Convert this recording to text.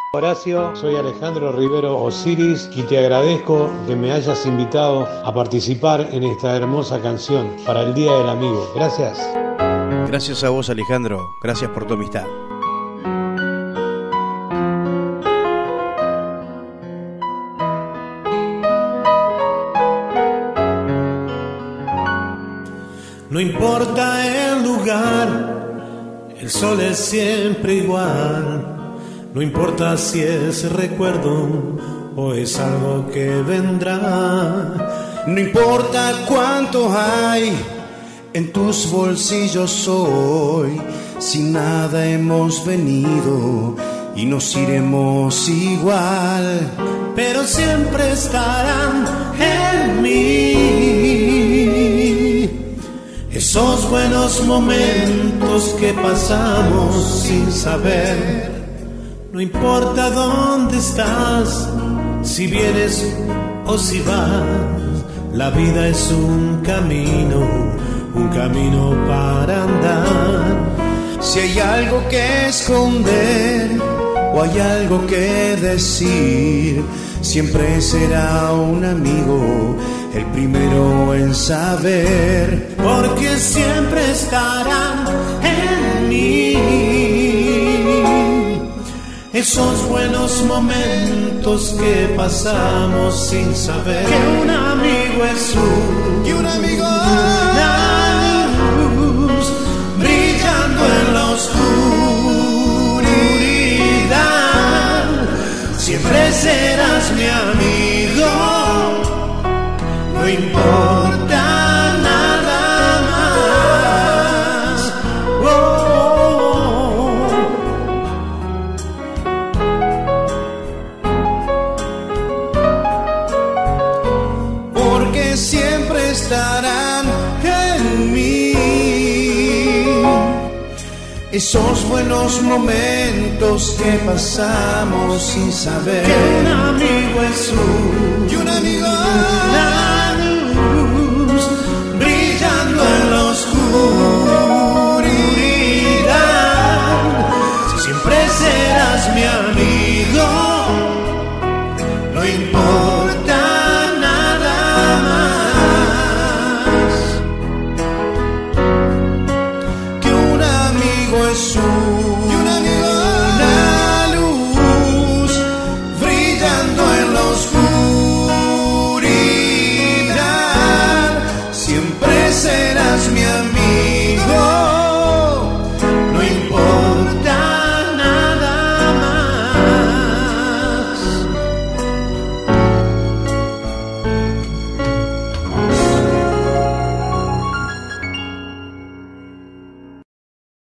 Horacio, soy Alejandro Rivero Osiris y te agradezco que me hayas invitado a participar en esta hermosa canción para el Día del Amigo. Gracias. Gracias a vos, Alejandro. Gracias por tu amistad. No importa el lugar, el sol es siempre igual. No importa si es recuerdo o es algo que vendrá. No importa cuánto hay en tus bolsillos hoy, sin nada hemos venido y nos iremos igual. Pero siempre estarán en mí esos buenos momentos que pasamos sin saber. No importa dónde estás, si vienes o si vas, la vida es un camino para andar. Si hay algo que esconder o hay algo que decir, siempre será un amigo el primero en saber, porque siempre estarán en mí esos buenos momentos que pasamos sin saber que un amigo es un amigo una luz brillando en la oscuridad. Siempre serás mi amigo, no importa nada más. Porque siempre estarán en mí esos buenos momentos que pasamos sin saber que un amigo es y un amigo una